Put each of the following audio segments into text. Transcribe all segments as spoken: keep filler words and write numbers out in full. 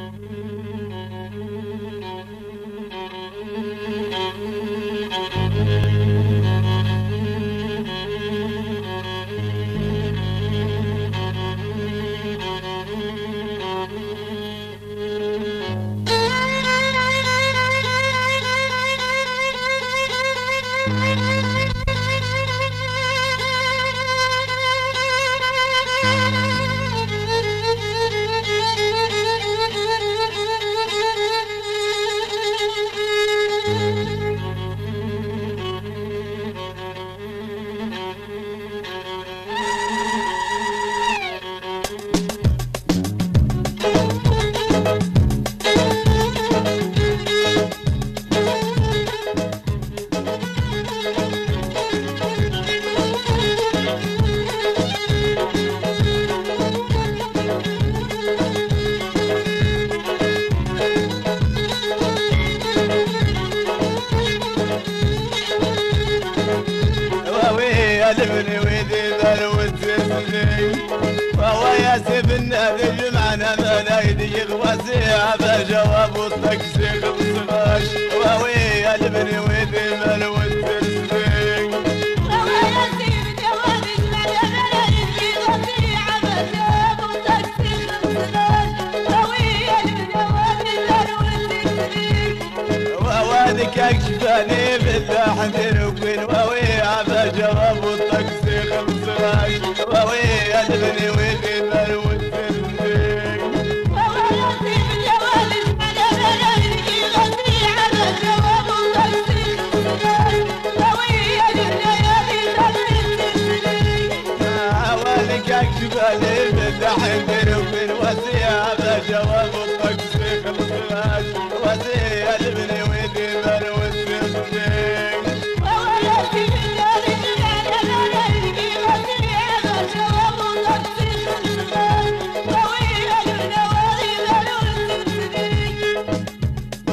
يعلمني ويدي ذلوت سنين فهو ياسف النهر يجمعنا ما يدي غواسي بجواب الطقس خمس وهو يعلمني ويدي ذلوت سنين فهو ياسف النهر يجمعنا ما يدي غواسي بجواب الطقس خمس وهو يعلمني ويدي ذلوت سنين وهو ذيك اكشفاني باللحن تنوكين وهو جواب الطقس خمس غاش وهو يعلمني ويدي ذلوت سنين وهو ياسف النهر يجمعنا ما يدي غواسي بجواب الطقس خمس وهو يعلمني ويدي ذلوت سنين حواليك اكشف عليه باللحن تنوكين وسيع جواب الطقس خمس غاش وسيع يعلمني ويدي ذلوت سنين وهو ياسف النهر يجمعنا ما يدي غواسي بجواب الطقس خمس وهو يعلمني ويدي ذلوت سنين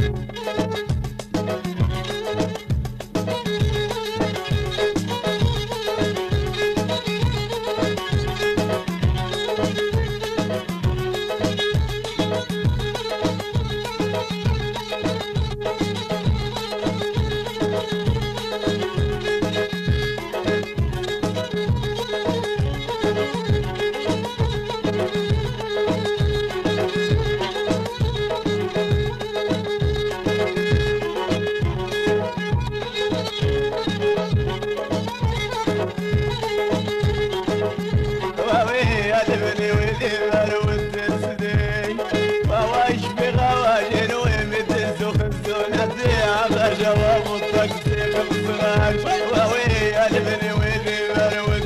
وهو يعلمني ويدي ذلوت سنين وهو يشفي غواجن ويمثل سخن نسيع بجواب الطقس خمس غاش وهو يعلمني ويدي ذلوت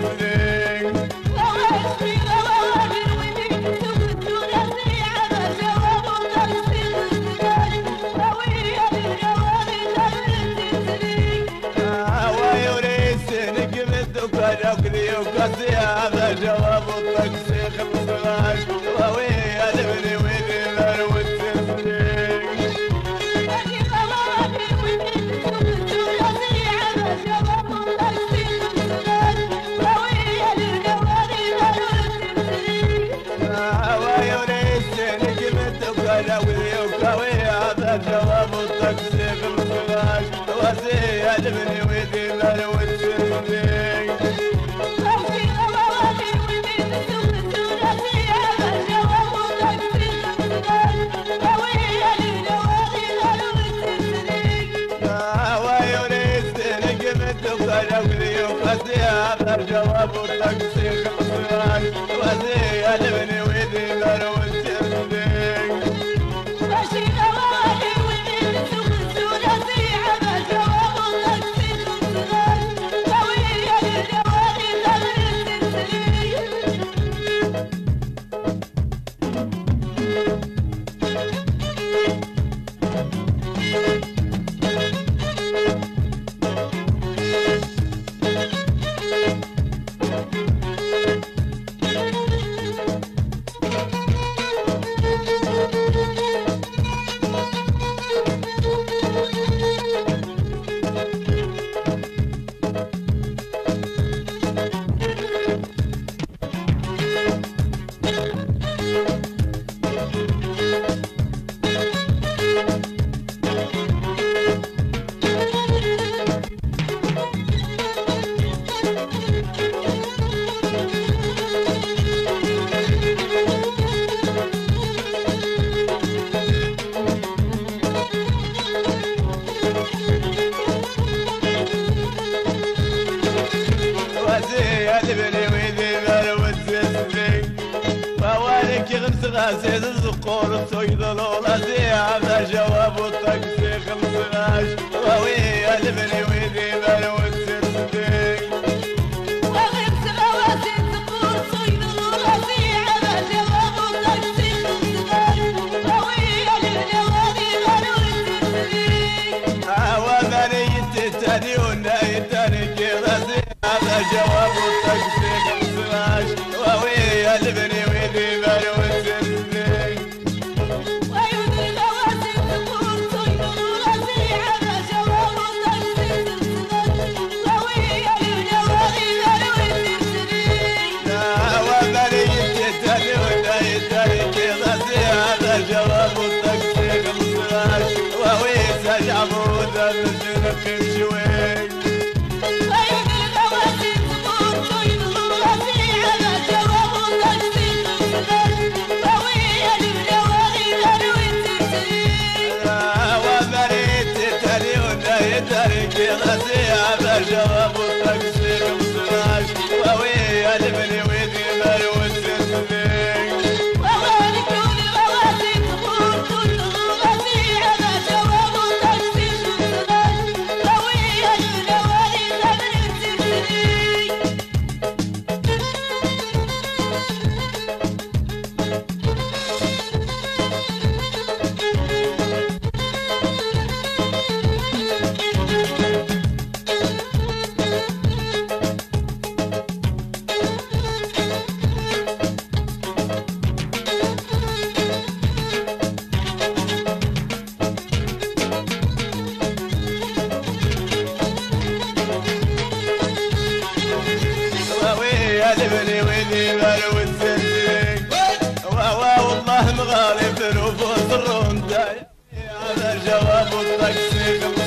سنين وهو يشفي غواجن ويمثل سخن نسيع بجواب الطقس خمس وهو يعلمني ويدي ذلوت سنين هو يوريسنك بالذكر وكذي وكسيع بجواب الطقس خمس غاش وهو يعلمني ويدي ذلوت سنين وشي غواجن ويمثل سخن نسيع بجواب الطقس خمس وهو يعلمني ويدي ذلوت سنين هو يوريسنك بالذكر وكذي وكسيع بجواب الطقس خمس غاش وسيع يعلمني ويدي ذلوت سنين وشي غواجن ويمثل سخن نسيع بجواب الطقس خمس وهو يعلمني ويدي ذلوت سنين هو يوريسنك بالذكر وكذي وكسيع بجواب الطقس خمس غاش وسيع يعلمني ويدي ذلوت سنين وشي غواجن ويمثل سخن نسيع بجواب الطقس خمس وهو يعلمني ويدي ذلوت سنين تغازي الزقور صيد الولاسي هذا جواب الطقسي خمس غاش ووي البني ويدي بلو السردي وغير سغواسي الزقور صيد الولاسي هذا جواب الطقسي خمس غاش ووي البني ويدي بلو السردي هوا بني تتاني وناي تاني كيراسي هذا جواب الطقسي خمس غاش ووي البني ويدي بلو جواب الطقسي خمس غاش وويس عبود الجنق شوي طيب الغواسي الزقور صيد الغواسي على جواب الطقسي خمس غاش ووي البنواغي غروي الترتري وبريت تالي وناي تاريكي غاسي هذا جواب الطقسي خمس غاش ووي البني ويدي مالو الترتري البني ويدي مالو السردي واوا والله مغالي في نفوس الرونداي هذا جواب الطقسي